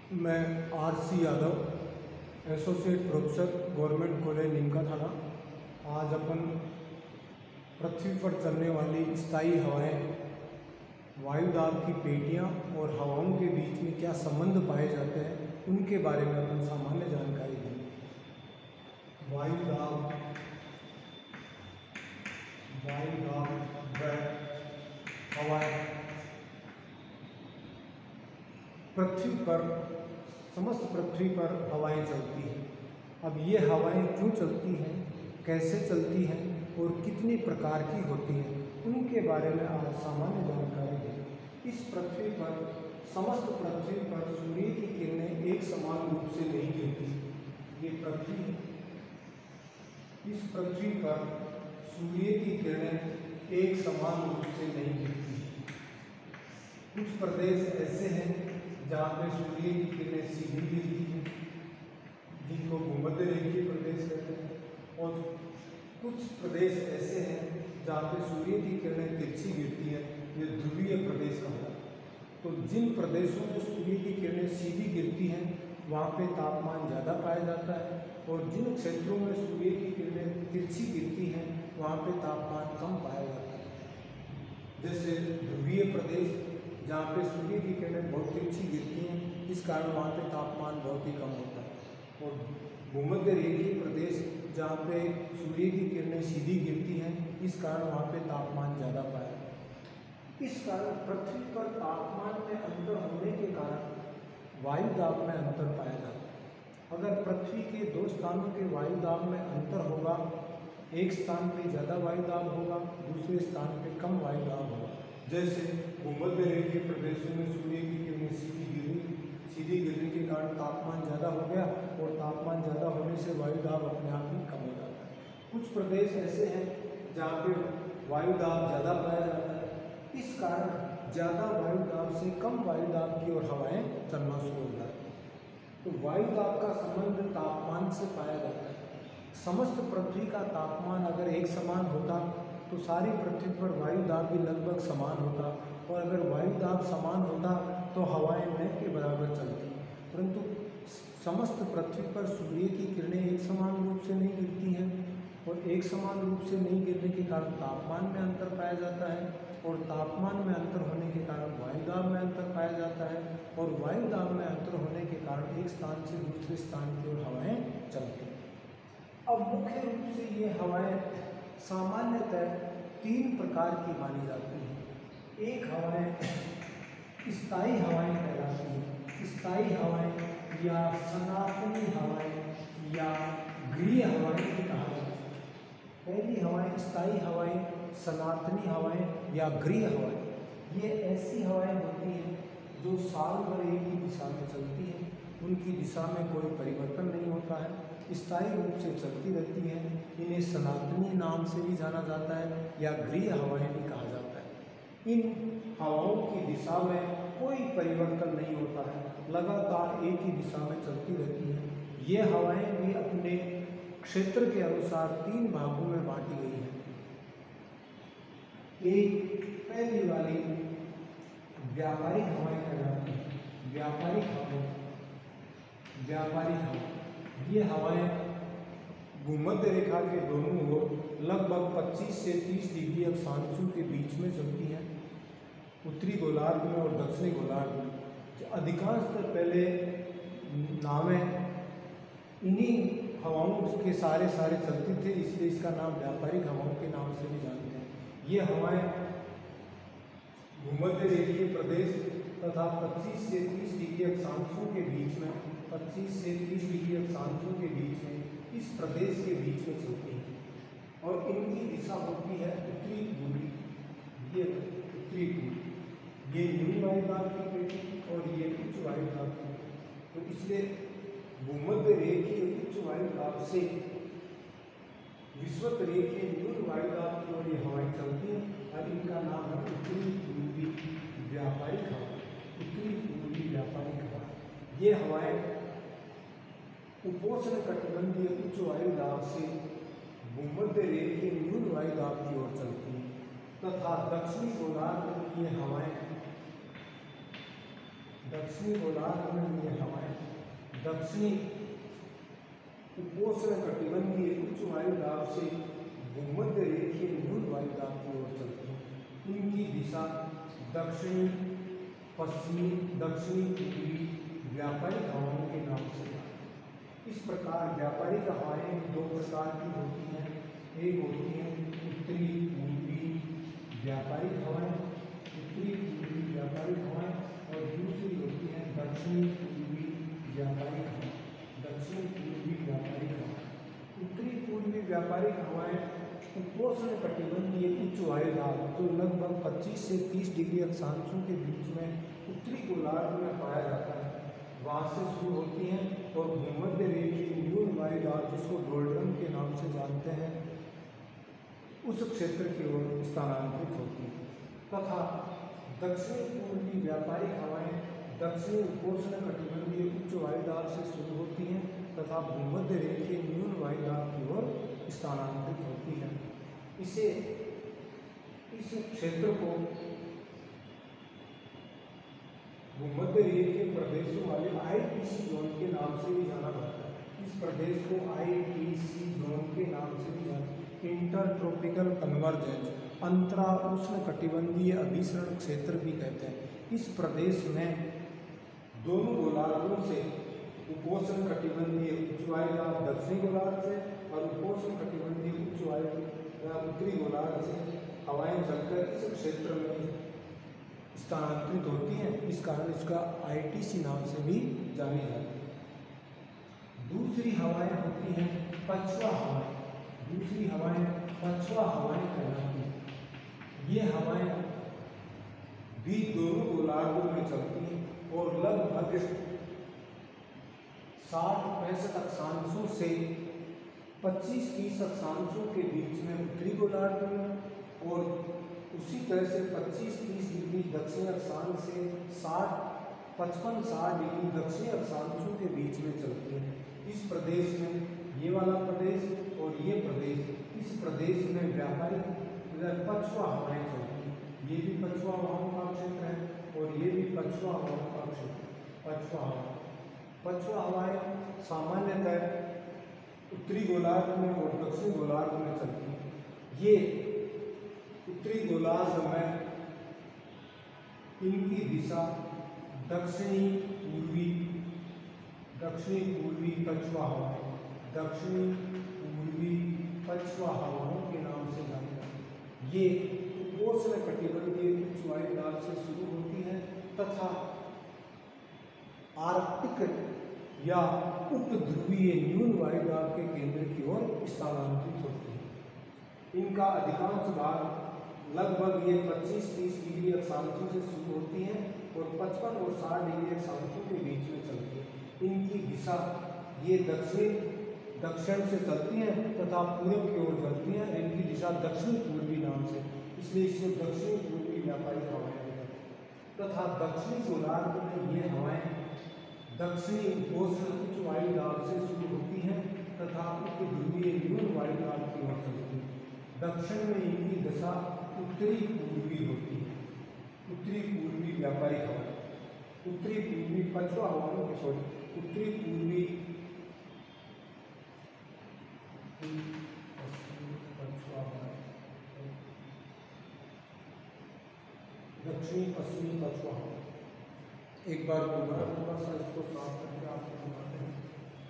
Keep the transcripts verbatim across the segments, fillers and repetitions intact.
मैं R C Yadav, associate professor, government college Neemka Thana. आज अपन पृथ्वी पर चलने वाली स्थायी हवाएं, वायुदाब की पेटियां और हवाओं के बीच में क्या संबंध पाए जाते हैं, उनके बारे में अपन सामान्य जानकारी देंगे। वायुदाब वायुदाब व हवाएं पृथ्वी पर, समस्त पृथ्वी पर हवाएं चलती हैं। अब ये हवाएं क्यों चलती हैं, कैसे चलती हैं और कितनी प्रकार की होती हैं, उनके बारे में आज सामान्य जानकारी है। इस पृथ्वी पर, समस्त पृथ्वी पर सूर्य की किरणें एक समान रूप से नहीं गिरती। ये पृथ्वी, इस पृथ्वी पर सूर्य की किरणें एक समान रूप से नहीं गिरती। कुछ प्रदेश ऐसे हैं जहाँ पे सूर्य की किरणें सीधी गिरती हैं, जिनको भूमध्य रेखीय प्रदेश कहते हैं, और कुछ प्रदेश ऐसे हैं जहाँ पे सूर्य की किरणें तिरछी गिरती हैं, ये ध्रुवीय प्रदेश कहलाता है। तो जिन प्रदेशों में सूर्य की किरणें सीधी गिरती हैं वहाँ पे तापमान ज़्यादा पाया जाता है, और जिन क्षेत्रों में सूर्य की किरणें तिरछी गिरती हैं वहाँ पे तापमान कम पाया जाता है। जैसे ध्रुवीय प्रदेश जहाँ पे सूर्य की किरणें बहुत तिरछी गिरती हैं, इस कारण वहाँ पे तापमान बहुत ही कम होता है। और भूमध्य रेखीय प्रदेश जहाँ पे सूर्य की किरणें सीधी गिरती हैं, इस कारण वहाँ पे तापमान ज़्यादा पाया जाता है। इस कारण पृथ्वी पर तापमान में अंतर होने के कारण वायुदाब में अंतर पाया जाता है। अगर पृथ्वी के दो स्थानों के वायुदाब में अंतर होगा, एक स्थान पे ज़्यादा वायुदाब होगा, दूसरे स्थान पे कम वायुदाब होगा। जैसे भूमध्य रेखीय प्रदेशों में सूर्य की किरणें सीधी गिरी सीधी गिरने के कारण तापमान ज़्यादा हो गया, और तापमान ज़्यादा होने से वायुदाब अपने आप ही कम हो जाता है। कुछ प्रदेश ऐसे हैं जहाँ पे वायुदाब ज़्यादा पाया जाता है, इस कारण ज़्यादा वायुदाब से कम वायुदाब की ओर हवाएं चलना शुरू हो जाती हैं। तो वायुदाब का संबंध तापमान से पाया जाता है। समस्त पृथ्वी का तापमान अगर एक समान होता तो सारी पृथ्वी पर वायुदाब भी लगभग समान होता, और अगर वायुदाब समान होता तो हवाएं न के बराबर चलती। परंतु समस्त पृथ्वी पर सूर्य की किरणें एक समान रूप से नहीं गिरती हैं, और एक समान रूप से नहीं गिरने के कारण तापमान में अंतर पाया जाता है, और तापमान में अंतर होने के कारण वायुदाब में अंतर पाया जाता है, और वायुदाब में अंतर होने के कारण एक स्थान से दूसरे स्थान की ओर हवाएं चलती हैं। अब मुख्य रूप से ये हवाएं सामान्यतः तीन प्रकार की मानी जाती हैं। एक हवाएं स्थायी हवाएं कहलाती हैं। स्थायी हवाएं या सनातनी हवाएं या गृह हवाएं भी कहा जाता है। पहली हवाएं स्थायी हवाएं, सनातनी हवाएं या गृह हवाएं। ये ऐसी हवाएं होती हैं जो साल भर एक ही दिशा में चलती हैं, उनकी दिशा में कोई परिवर्तन नहीं होता है, स्थायी रूप से चलती रहती हैं। इन्हें सनातनी नाम से भी जाना जाता है या गृह हवाएं भी कहा जाता है। इन हवाओं की दिशा में कोई परिवर्तन नहीं होता है, लगातार एक ही दिशा में चलती रहती हैं। ये हवाएं भी अपने क्षेत्र के अनुसार तीन भागों में बांटी गई हैं। एक पहली वाली व्यापारिक हवाएं कहलाती हैं। व्यापारिक हवाएं व्यापारिक हवाएं ये हवाएं भूमध्य रेखा के दोनों ओर लगभग पच्चीस से तीस डिग्री अक्षांशों के बीच में चलती हैं। उत्तरी गोलार्ध में और दक्षिणी गोलार्ध में अधिकांशतः पहले नावें इन्हीं हवाओं के सारे सारे चलती थे, इसलिए इसका नाम व्यापारिक हवाओं के नाम से भी जानते हैं। ये हवाएं भूमध्य रेखीय प्रदेश तथा पच्चीस से तीस डिग्री अक्षांशों के बीच में पच्चीस से तीस डिग्री अक्षांशों के बीच में इस प्रदेश के बीच में चलती हैं, और इनकी दिशा होती है उत्तरी पूर्वी। ये उत्तरी पूर्वी, ये निम्न वायुदाब की पेटी और ये उच्च वायुदाब की पेटी। तो इसलिए भूमध्य रेखीय उच्च वायुदाब से विषुवत रेखीय निम्न वायुदाब की ओर ये हवाएं चलती हैं, और इनका नाम है उत्तरी पूर्वी व्यापारिक हवा। उत्तरी पूर्वी व्यापारिक हवा ये हवाएं उपोष्ण कटिबंधीय उच्च वायुदाब से भूमध्य रेखीय न्यून वायुदाब की ओर चलती हैं, तथा दक्षिणी गोलार्ध में ये हवाएं दक्षिणी गोलार्ध में ये हवाएं दक्षिणी उपोष्ण कटिबंधीय उच्च वायु दाब से भूमध्य रेखीय न्यून वायु दाब की ओर चलती हैं। इनकी दिशा दक्षिणी पश्चिमी दक्षिणी पूर्वी व्यापारिक हवाओं के नाम से इस प्रकार व्यापारिक हवाएं दो प्रकार की होती हैं। एक होती हैं उत्तरी पूर्वी व्यापारिक हवाएं उत्तरी पूर्वी व्यापारिक हवाएं और दूसरी होती हैं दक्षिणी पूर्वी व्यापारिक हवाएं दक्षिण पूर्वी व्यापारिक हवाएं। उत्तरी पूर्वी व्यापारिक हवाएं उपोष्ण कटिबंधीय उच्च वायु दाब जो लगभग पच्चीस से तीस डिग्री अक्षांशों के बीच में उत्तरी गोलार्ध में पाया जाता है, वहाँ से शुरू होती हैं और भूमध्य रेखीय न्यून वायु दाब जिसको डोल्ड्रम के नाम से जानते हैं उस क्षेत्र की ओर स्थानांतरित होती है तथा दक्षिणी पूर्वी व्यापारिक हवाएं दक्षिणी उपोष्ण कटिबंधीय उच्च वायु दाब से शुरू होती हैं तथा भूमध्य रेखीय न्यून वायु दाब की ओर स्थानांतरित होती है। इसे इस क्षेत्र को भूमध्य रेखीय प्रदेशों वाले आई टी सी जोन के नाम से भी जाना जाता है। इस प्रदेश को आई टी सी जोन के नाम से भी जाना इंटर ट्रॉपिकल कन्वर्जेंस अंतरा उष्ण कटिबंधीय अभिसरण क्षेत्र भी कहते हैं। इस प्रदेश में दोनों गोलार्धों से उपोष्ण कटिबंधीय उच्च वायु दाब दक्षिणी गोलार्ध से और उपोष्ण कटिबंधीय उच्च वायु उत्तरी गोलार्ध से हवाएं चलकर इस क्षेत्र में स्थानांतरित होती हैं। इस कारण इसका आई टी सी नाम से भी जानी जाती है। दूसरी हवाएं होती हैं पछुआ हवाएं दूसरी हवाएं पछुआ हवाएं कहलाती हैं। ये हवाएं भी दोनों गोलार्धों में चलती हैं और लगभग साठ पैंसठ अक्षांशों से पच्चीस तीस अक्षांशों के बीच में उत्तरी गोलार्ध में और उसी तरह से पच्चीस तीस डिग्री दक्षिण अक्षांश से साठ पचपन साठ डिग्री दक्षिणी अक्षांशों के बीच में चलती है। इस प्रदेश में ये वाला प्रदेश और ये प्रदेश इस प्रदेश में व्यापारिक पछुआ हवाएं चलती हैं। ये भी पछुआ हवाओं का क्षेत्र है और ये भी पछुआ हवाओं का क्षेत्र पछुआ हवा पछुआ हवाएं सामान्यतः उत्तरी गोलार्ध में और दक्षिणी गोलार्ध में चलती हैं। ये उत्तरी गोलार्ध में इनकी दिशा दक्षिणी पूर्वी दक्षिणी पूर्वी पछुआ हवाएं दक्षिणी पूर्वी पछुआ हवाओं के नाम से जानी जाती है। ये उपोष्ण कटिबंधीय उच्च वायु दाब से शुरू होती है तथा आर्कटिक या उपध्रुवीय न्यून वायु दाब के केंद्र की ओर स्थानांतरित होती है। इनका अधिकांश भाग लगभग ये पच्चीस तीस डिग्री अक्षांशों से शुरू होती हैं और पचपन और साठ डिग्री अक्षांशों के बीच में चलती है। इनकी दिशा ये दक्षिण दक्षिण से चलती हैं तथा पूर्व की ओर चलती हैं। इनकी दिशा दक्षिण पूर्वी नाम से इसलिए इसे दक्षिण पूर्वी व्यापारिक हवाएं तथा दक्षिणी गोलार्ध में ये हवाएं दक्षिणी उपोष्ण उच्च वायु दाब से शुरू होती हैं तथा उपध्रुवीय न्यून वायु दाब की ओर चलती हैं। दक्षिण में इनकी दशा उत्तरी पूर्वी होती है उत्तरी पूर्वी व्यापारिक हवा उत्तरी पूर्वी पछुआ हवाओं के सॉरी उत्तरी पूर्वी दक्षिणी पश्चिमी पछुआ हवा। एक बार दोबारा थोड़ा सा इसको साफ करके आपको बताते हैं।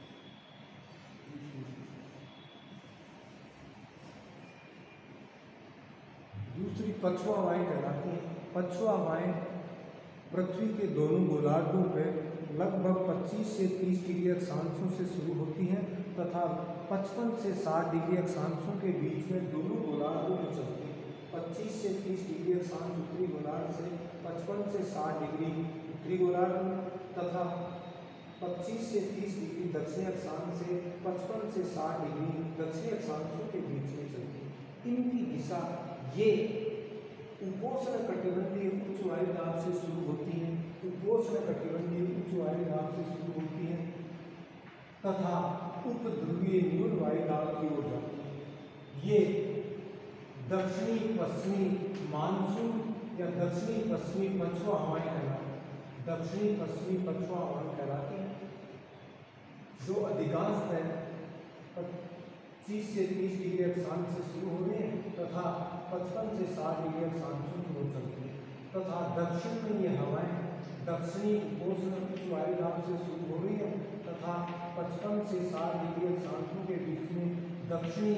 दूसरी पछुआ हवाएं कहलाती हैं। पछुआ हवाएं पृथ्वी के दोनों गोलार्धों पर लगभग पच्चीस से तीस डिग्री अक्षांशों से शुरू होती हैं तथा पचपन से साठ डिग्री अक्षांशों के बीच में दोनों गोलार्धों में चलती हैं। पच्चीस से तीस डिग्री अक्षांश उत्तरी गोलार्ध से पचपन से साठ डिग्री उत्तरी गोलार्ध में तथा पच्चीस से तीस डिग्री दक्षिणी अक्षांश से पचपन से साठ डिग्री दक्षिणी अक्षांशों के बीच में चलती है। इनकी दिशा ये उपोष्ण कटिबंधीय उच्च वायु दाब से शुरू होती है उपोष्ण कटिबंधीय उच्च वायु दाब से शुरू होती है तथा उपध्रुवीय न्यून वायु दाब की ओर जाती है। ये दक्षिणी पश्चिमी मानसून या दक्षिणी पश्चिमी पछुआ हवाएं कहलाती हैं। दक्षिणी पश्चिमी पछुआ हवाएं कहलाती हैं, जो अधिकांशतः पच्चीस से तीस डिग्री अक्षांश से शुरू हो रही है तथा पचपन से साठ डिग्री अक्षांशों की ओर चलती है, तथा दक्षिण में ये हवाएं दक्षिणी उपोष्ण उच्च वायुदाब से शुरू हो रही है तथा पचपन से साठ डिग्री अक्षांशों के बीच में दक्षिणी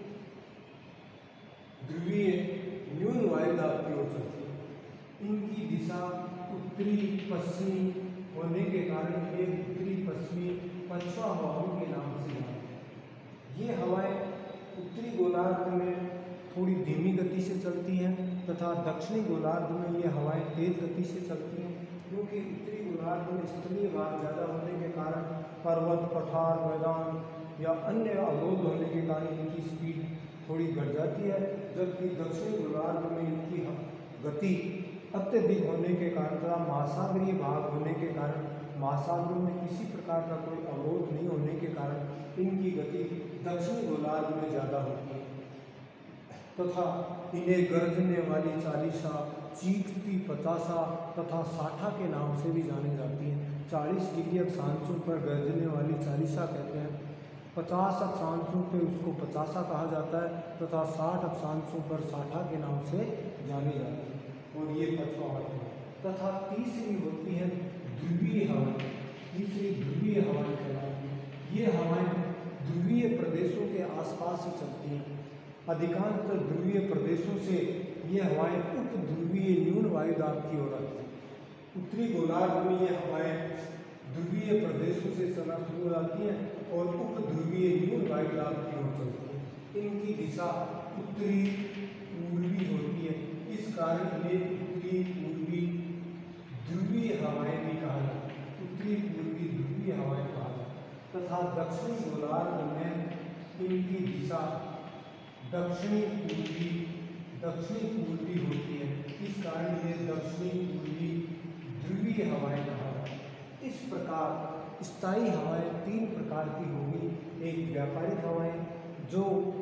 ध्रुवीय न्यून वायुदाब की ओर चलती है। इनकी दिशा उत्तरी पश्चिमी होने के कारण ये उत्तरी पश्चिमी पछुआ हवाओं के नाम से जानी जाती है। ये हवाएं उत्तरी गोलार्ध में थोड़ी धीमी गति से चलती हैं तथा दक्षिणी गोलार्ध में ये हवाएं तेज गति से चलती हैं, क्योंकि उत्तरी गोलार्ध में स्थलीय भार ज़्यादा होने के कारण पर्वत, पठार, मैदान या अन्य अवरोध होने के कारण इनकी स्पीड थोड़ी घट जाती है, जबकि दक्षिणी गोलार्ध में इनकी गति अत्यधिक होने के कारण तथा महासागरीय भाग होने के कारण महासागरों में किसी प्रकार का कोई अवरोध नहीं होने के कारण इनकी गति दक्षिणी गोलार्ध में ज़्यादा होती है तथा इन्हें गरजने वाली चालीसा, चीखती पचासा तथा साठा के नाम से भी जानी जाती हैं। चालीस डिग्री अक्षांशों पर गरजने वाली चालीसा कहते हैं, पचास अक्षांशों पर उसको पचासा कहा जाता है तथा साठ अक्षांशों पर साठा के नाम से जानी जाती है, और ये पछुआ हवाएं हैं। तथा तीसरी होती है ध्रुवीय हवाएं। तीसरी ध्रुवीय हवाएं कहलाती हैं। ये हवाएं ध्रुवीय प्रदेशों के आसपास ही चलती हैं। अधिकांशतः ध्रुवीय प्रदेशों से ये हवाएं उप ध्रुवीय न्यून वायुदाब की ओर आती हैं। उत्तरी गोलार्ध में ये हवाएं ध्रुवीय प्रदेशों से चलना शुरू हो जाती हैं और उप ध्रुवीय न्यून वायुदाब की ओर चलती हैं। इनकी दिशा उत्तरी पूर्वी होती है, इस कारण इन्हें उत्तरी पूर्वी ध्रुवीय हवाएं भी कहा जाता है। उत्तरी पूर्वी ध्रुवीय हवाएं कहा जाता है तथा दक्षिणी गोलार्ध में इनकी दिशा दक्षिणी पूर्वी दक्षिणी पूर्वी होती है, इस कारण इन्हें दक्षिणी पूर्वी ध्रुवीय हवाएं कहा जाता है। इस प्रकार स्थायी हवाएं तीन प्रकार की होगी। एक व्यापारिक हवाएं जो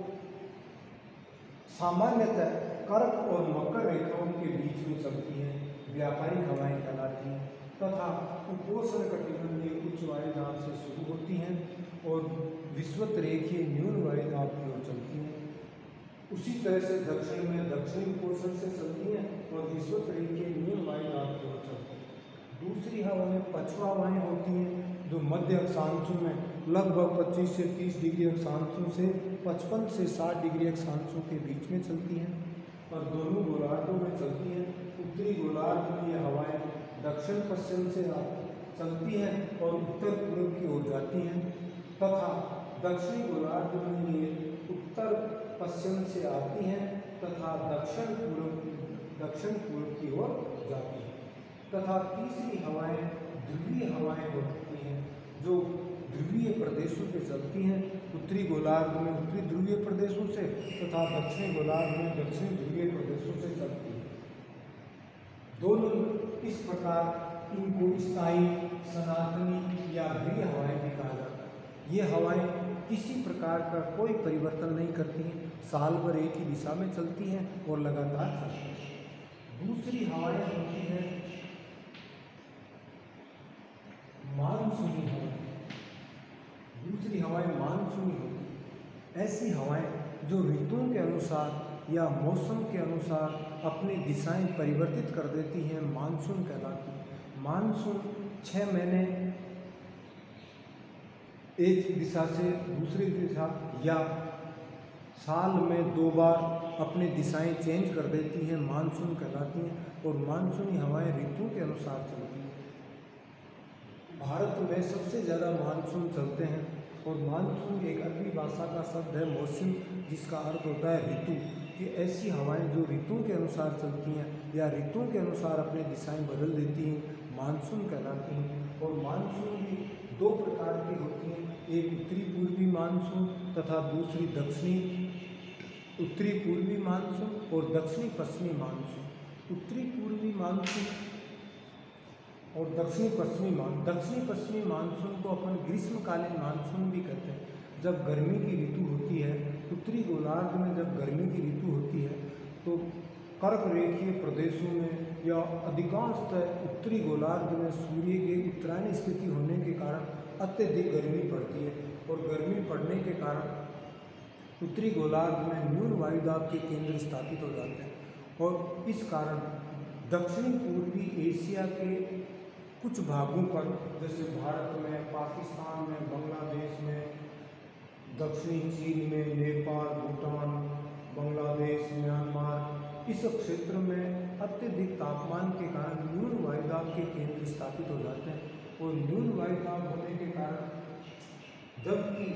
सामान्यतः कर्क और मकर रेखाओं के बीच में चलती हैं, व्यापारिक हवाएं कहलाती हैं, तथा उपोष्ण कटिबंधीय उच्च वायुदाब से शुरू होती हैं और विषुवत रेखीय न्यून वायुदाब की ओर चलती हैं। उसी तरह से दक्षिण में दक्षिणी उपोष्ण से चलती हैं और विषुवत रेखीय न्यून वायुदाब की ओर चलती हैं। दूसरी हवाएं पछुआ हवाएं होती हैं जो मध्य अक्षांशों में लगभग पच्चीस से तीस डिग्री अक्षांशों से पचपन से साठ डिग्री अक्षांशों के बीच में चलती हैं और दोनों गोलार्धों में चलती हैं। उत्तरी गोलार्ध में ये हवाएं दक्षिण पश्चिम से चलती हैं और उत्तर पूर्व की ओर जाती हैं तथा दक्षिणी गोलार्ध में ये उत्तर पश्चिम से आती हैं तथा दक्षिण पूर्व दक्षिण पूर्व की ओर जाती हैं। तथा तीसरी हवाएं ध्रुवीय हवाएं होती हैं जो ध्रुवीय प्रदेशों पे चलती हैं। उत्तरी गोलार्ध में उत्तरी ध्रुवीय प्रदेशों से तथा दक्षिणी गोलार्ध में दक्षिणी ध्रुवीय प्रदेशों से चलती हैं। दोनों इस प्रकार इनको स्थायी, सनातनी या गृह हवाएं भी कहा जाता है। ये हवाएं किसी प्रकार का कोई परिवर्तन नहीं करती हैं, साल भर एक ही दिशा में चलती हैं और लगातार चलती हैं। दूसरी हवाएं होती हैं मानसूनी हवाएं। दूसरी हवाएं मानसूनी होती हैं। ऐसी हवाएं जो ऋतुओं के अनुसार या मौसम के अनुसार अपनी दिशाएं परिवर्तित कर देती हैं, मानसून कहलाती हैं। मानसून छः महीने एक दिशा से दूसरी दिशा या साल में दो बार अपनी दिशाएं चेंज कर देती हैं, मानसून कहलाती हैं। और मानसूनी हवाएं ऋतुओं के अनुसार चलती हैं। भारत में सबसे ज़्यादा मानसून चलते हैं और मानसून एक अरबी भाषा का शब्द है मौसम, जिसका अर्थ होता है ऋतु। कि ऐसी हवाएं जो ऋतुओं के अनुसार चलती हैं या ऋतुओं के अनुसार अपनी दिशाएं बदल देती हैं, मानसून कहलाती हैं। और मानसून भी दो प्रकार की होती हैं, एक उत्तरी पूर्वी मानसून तथा दूसरी दक्षिणी उत्तरी पूर्वी मानसून और दक्षिणी पश्चिमी मानसून। उत्तरी पूर्वी मानसून और दक्षिणी पश्चिमी मान दक्षिणी पश्चिमी मानसून को अपन ग्रीष्मकालीन मानसून भी कहते हैं। जब गर्मी की ऋतु होती है, उत्तरी गोलार्ध में जब गर्मी की ऋतु होती है तो कर्क रेखीय प्रदेशों में या अधिकांशतः उत्तरी गोलार्ध में सूर्य के उत्तरायण स्थिति होने के कारण अत्यधिक गर्मी पड़ती है और गर्मी पड़ने के कारण उत्तरी गोलार्ध में न्यून वायुदाब के केंद्र स्थापित हो जाते हैं और इस कारण दक्षिणी पूर्वी एशिया के कुछ भागों पर, जैसे भारत में, पाकिस्तान में, बांग्लादेश में, दक्षिणी चीन में, नेपाल, भूटान, बांग्लादेश, म्यांमार, इस क्षेत्र में अत्यधिक तापमान के कारण न्यून वायुदाब के केंद्र स्थापित हो जाते हैं और न्यून वायुदाब होने के कारण जबकि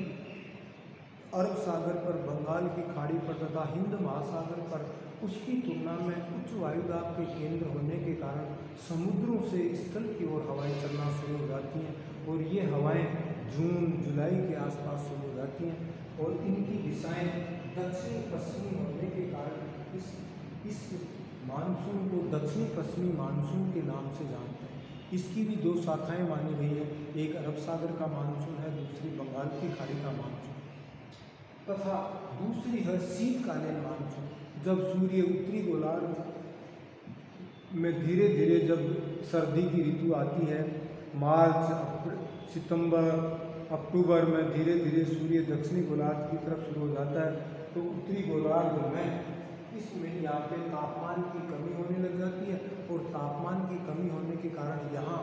अरब सागर पर, बंगाल की खाड़ी पर तथा हिंद महासागर पर उसकी तुलना में उच्च वायुदाब के केंद्र होने के कारण समुद्रों से स्थल की ओर हवाएं चलना शुरू हो जाती हैं और ये हवाएं जून जुलाई के आसपास शुरू हो जाती हैं और इनकी दिशाएं दक्षिण पश्चिमी होने के कारण इस इस मानसून को दक्षिणी पश्चिमी मानसून के नाम से जानते हैं। इसकी भी दो शाखाएं मानी गई हैं, एक अरब सागर का मानसून है, दूसरी बंगाल की खाड़ी का मानसून तथा दूसरी है शीतकालीन मानसून। जब सूर्य उत्तरी गोलार्ध में धीरे धीरे जब सर्दी की ऋतु आती है, मार्च, सितंबर, अक्टूबर में धीरे धीरे सूर्य दक्षिणी गोलार्ध की तरफ शुरू हो जाता है, तो उत्तरी गोलार्ध में इसमें यहाँ पे तापमान की कमी होने लग जाती है और तापमान की कमी होने के कारण यहाँ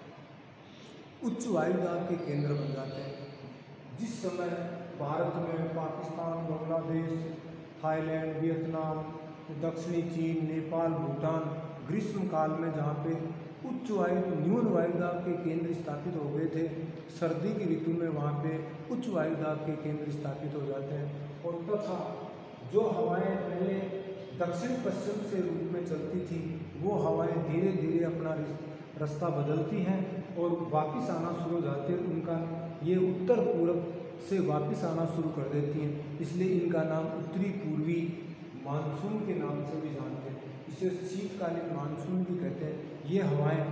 उच्च वायुदाब के केंद्र बन जाते हैं। जिस समय भारत में, पाकिस्तान, बांग्लादेश, थाईलैंड, वियतनाम, दक्षिणी चीन, नेपाल, भूटान ग्रीष्म काल में जहाँ पे उच्च वायु न्यून वायुदाब के केंद्र स्थापित हो गए थे, सर्दी की ऋतु में वहाँ पे उच्च वायुदाब के केंद्र स्थापित हो जाते हैं और तथा जो हवाएं पहले दक्षिण पश्चिम से रूप में चलती थी वो हवाएं धीरे धीरे अपना रास्ता बदलती हैं और वापस आना शुरू हो जाती हैं। उनका ये उत्तर पूर्व से वापस आना शुरू कर देती हैं, इसलिए इनका नाम उत्तरी पूर्वी मानसून के नाम से भी जानते हैं। इसे शीतकालीन मानसून भी कहते हैं। ये हवाएं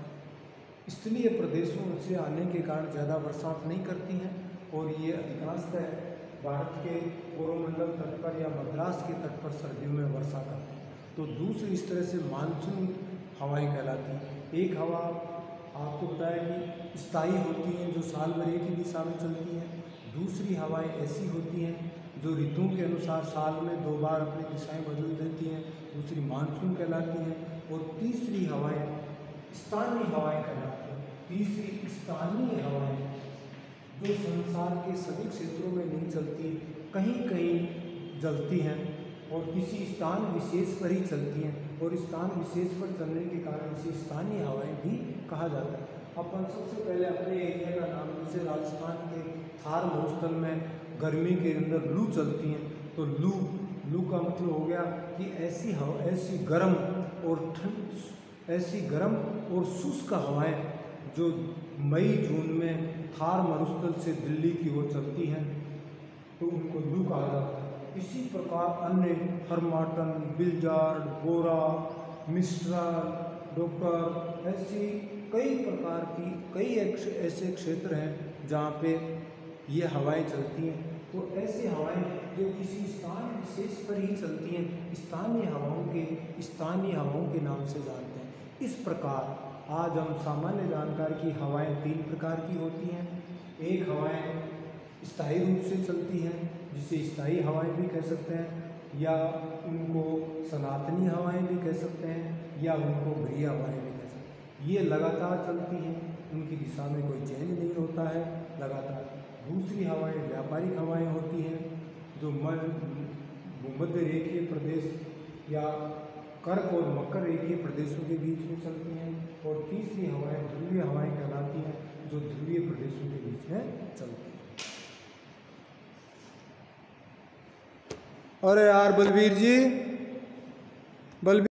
स्थलीय प्रदेशों से आने के कारण ज़्यादा बरसात नहीं करती हैं और ये अधिकांशतः भारत के कोरोमंडल तट पर या मद्रास के तट पर सर्दियों में वर्षा करती है। तो दूसरी इस तरह से मानसून हवाएं कहलाती हैं। एक हवा आपको बताया कि स्थायी होती हैं जो साल भर एक ही दिशा में चलती हैं। दूसरी हवाएं ऐसी होती हैं जो ऋतुओं के अनुसार साल में दो बार अपनी दिशाएं बदल देती हैं, दूसरी मानसून कहलाती हैं। और तीसरी हवाएं स्थानीय हवाएं कहलाती हैं। तीसरी स्थानीय हवाएं जो संसार के सभी क्षेत्रों में नहीं चलती, कहीं कहीं चलती हैं और किसी स्थान विशेष पर ही चलती हैं और स्थान विशेष पर चलने के कारण इसे स्थानीय हवाएं भी कहा जाता है। अपन सबसे पहले अपने एरिया का नाम, जैसे राजस्थान के थार मरुस्थल में गर्मी के अंदर लू चलती हैं, तो लू लू का मतलब हो गया कि ऐसी हवा, ऐसी गर्म और ठंड, ऐसी गर्म और शुष्क हवाएं जो मई जून में थार मरुस्थल से दिल्ली की ओर चलती हैं, तो उनको लू कहा जाता है। इसी प्रकार अन्य हरमाटन, बिलजार्ड, गोरा, मिस्ट्राल, डॉक्टर, ऐसी कई प्रकार की कई ऐसे क्षेत्र हैं जहाँ पे ये हवाएं चलती हैं। तो ऐसी हवाएं जो किसी स्थान विशेष पर ही चलती हैं, स्थानीय हवाओं के स्थानीय हवाओं के नाम से जानते हैं। इस प्रकार आज हम सामान्य जानकारी की हवाएं तीन प्रकार की होती हैं। एक हवाएं स्थायी रूप से चलती हैं जिसे स्थायी हवाएं भी कह सकते हैं, या उनको सनातनी हवाएं भी कह सकते हैं, या उनको घड़िया हवाएं भी कह सकते हैं। ये लगातार चलती हैं, उनकी दिशा में कोई चेंज नहीं होता है लगातार। दूसरी हवाएं व्यापारिक हवाएं होती हैं जो भूमध्य रेखीय प्रदेश या कर्क और मकर रेखीय प्रदेशों के बीच में चलती हैं। और तीसरी हवाएं ध्रुवीय हवाएं कहलाती हैं जो ध्रुवीय प्रदेशों के बीच में चलती हैं। अरे यार बलबीर जी, बलबीर